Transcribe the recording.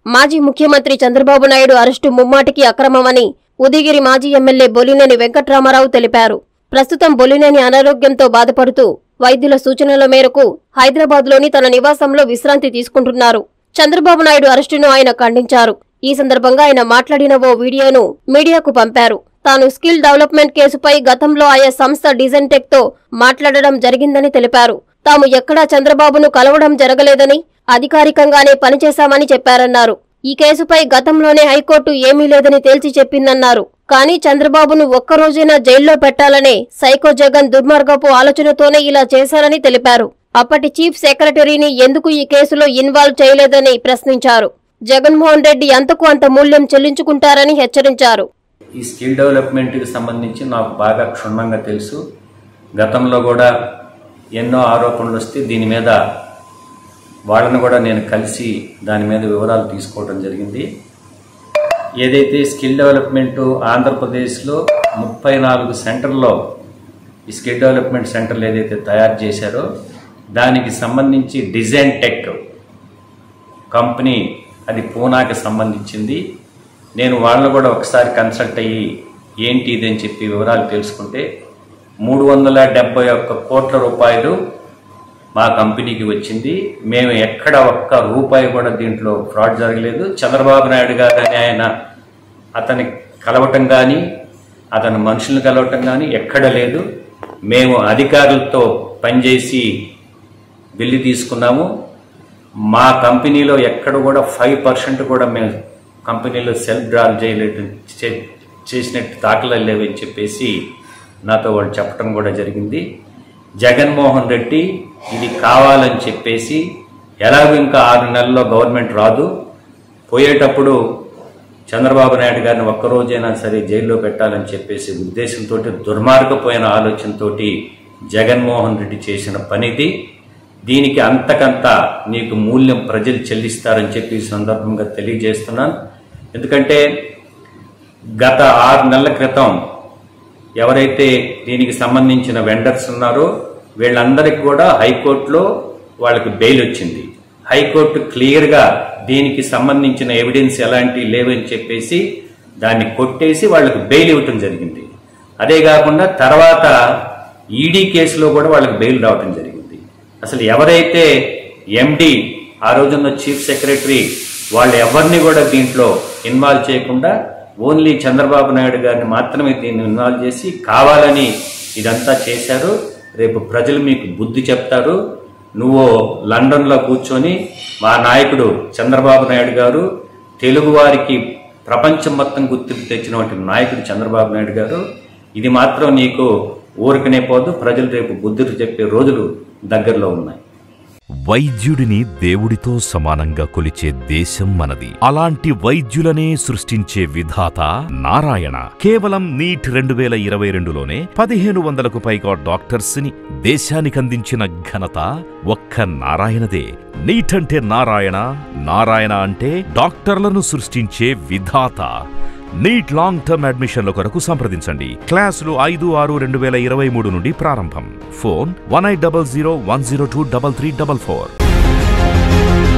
మాజీ ముఖ్యమంత్రి చంద్రబాబు నాయుడు అరెస్టు ముమ్మాటికి అక్రమమని ఉదయగిరి మాజీ ఎమ్మెల్యే బొలినేని వెంకట్రామారావు తెలిపారు. ప్రస్తుతం బొలినేని అనారోగ్యంతో బాధపడుతూ వైద్యుల సూచనల మేరకు హైదరాబాద్లోని తన నివాసంలో విశ్రాంతి తీసుకుంటున్నారు. చంద్రబాబు నాయుడు అరెస్టును ఆయన ఖండించారు. ఈ సందర్భంగా ఆయన మాట్లాడిన ఓ వీడియోను మీడియాకు పంపారు. తాను స్కిల్ డెవలప్మెంట్ కేసుపై గతంలో ఆయా సంస్థ డిజైన్టెక్ తో మాట్లాడడం జరిగిందని తెలిపారు. తాము ఎక్కడా చంద్రబాబును కలవడం జరగలేదని, అధికారికంగానే పనిచేశామని చెప్పారన్నారు. ఈ కేసుపై గతంలోనే హైకోర్టు ఏమీ లేదని తేల్చి చెప్పిందన్నారు. కానీ చంద్రబాబును ఒక్కరోజైనా జైల్లో పెట్టాలనే సైకో జగన్ దుర్మార్గపు ఆలోచనతోనే ఇలా చేశారని తెలిపారు. అప్పటి చీఫ్ సెక్రటరీని ఎందుకు ఈ కేసులో ఇన్వాల్వ్ చేయలేదని ప్రశ్నించారు. జగన్మోహన్ రెడ్డి అంతకు అంత మూల్యం చెల్లించుకుంటారని హెచ్చరించారు. ఈ స్కిల్ డెవలప్మెంట్ కి సంబంధించి నాకు బాగా క్షుణ్ణంగా తెలుసు. గతంలో కూడా ఎన్నో ఆరోపణలు వస్తే దీని మీద వాళ్ళని కూడా నేను కలిసి దాని మీద వివరాలు తీసుకోవడం జరిగింది. ఏదైతే స్కిల్ డెవలప్మెంట్ ఆంధ్రప్రదేశ్లో 34 సెంటర్లో ఈ స్కిల్ డెవలప్మెంట్ సెంటర్లు ఏదైతే తయారు చేశారో దానికి సంబంధించి డిజైన్టెక్ కంపెనీ అది పూనాకి సంబంధించింది. నేను వాళ్ళని కూడా ఒకసారి కన్సల్ట్ అయ్యి ఏంటి ఇదని చెప్పి వివరాలు తెలుసుకుంటే 371 కోట్ల రూపాయలు మా కంపెనీకి వచ్చింది. మేము ఎక్కడ ఒక్క రూపాయి కూడా దీంట్లో ఫ్రాడ్ జరగలేదు. చంద్రబాబు నాయుడు గారు అని ఆయన అతని కలవటం కానీ అతని మనుషులను కలవటం కానీ ఎక్కడ లేదు. మేము అధికారులతో పనిచేసి బిల్లు తీసుకున్నాము. మా కంపెనీలో ఎక్కడ కూడా 5% కూడా మేము కంపెనీలో సెల్ఫ్ డ్రాల్ చేసినట్టు దాఖలాలు లేవని చెప్పేసి నాతో వాళ్ళు చెప్పడం కూడా జరిగింది. జగన్మోహన్ రెడ్డి ఇది కావాలని చెప్పేసి ఎలాగో ఇంకా 6 నెలల్లో గవర్నమెంట్ రాదు, పోయేటప్పుడు చంద్రబాబు నాయుడు గారిని ఒక్కరోజైనా సరే జైల్లో పెట్టాలని చెప్పేసి ఉద్దేశంతో దుర్మార్గపోయిన ఆలోచనతో జగన్మోహన్ రెడ్డి చేసిన పనిది. దీనికి అంతకంత నీకు మూల్యం ప్రజలు చెల్లిస్తారని చెప్పి ఈ సందర్భంగా తెలియజేస్తున్నాను. ఎందుకంటే గత 6 నెలల క్రితం ఎవరైతే దీనికి సంబంధించిన వెండర్స్ ఉన్నారో వీళ్ళందరికీ కూడా హైకోర్టులో వాళ్ళకి బెయిల్ వచ్చింది. హైకోర్టు క్లియర్గా దీనికి సంబంధించిన ఎవిడెన్స్ ఎలాంటివి లేవని చెప్పేసి దాన్ని కొట్టేసి వాళ్ళకి బెయిల్ ఇవ్వటం జరిగింది. అదే కాకుండా తర్వాత ఈడీ కేసులో కూడా వాళ్ళకి బెయిల్ రావటం జరిగింది. అసలు ఎవరైతే ఎండి ఆ రోజున్న చీఫ్ సెక్రటరీ వాళ్ళు ఎవరిని కూడా దీంట్లో ఇన్వాల్వ్ చేయకుండా ఓన్లీ చంద్రబాబు నాయుడు గారిని మాత్రమే దీన్ని ఇన్వాల్వ్ చేసి కావాలని ఇదంతా చేశారు. రేపు ప్రజలు మీకు బుద్ధి చెప్తారు. నువ్వు లండన్లో కూర్చొని మా నాయకుడు చంద్రబాబు నాయుడు గారు తెలుగు వారికి ప్రపంచం మొత్తం గుర్తింపు తెచ్చినటువంటి నాయకుడు చంద్రబాబు నాయుడు గారు, ఇది మాత్రం నీకు ఊరికనే పోదు. ప్రజలు రేపు బుద్ధులు చెప్పే రోజులు దగ్గరలో ఉన్నాయి. వైద్యుడిని దేవుడితో సమానంగా కొలిచే దేశం మనది. అలాంటి వైద్యులనే సృష్టించే విధాత నారాయణ. కేవలం నీట్ 2022లోనే 1500కు పైగా డాక్టర్స్ ని దేశానికందించిన ఘనత ఒక్క నారాయణదే. నీట్ అంటే నారాయణ, నారాయణ అంటే డాక్టర్లను సృష్టించే విధాత. నీట్ లాంగ్ టర్మ్ అడ్మిషన్ల కొరకు సంప్రదించండి. క్లాసులు 5/6/2023 నుండి ప్రారంభం. ఫోన్ 1800 102 3344.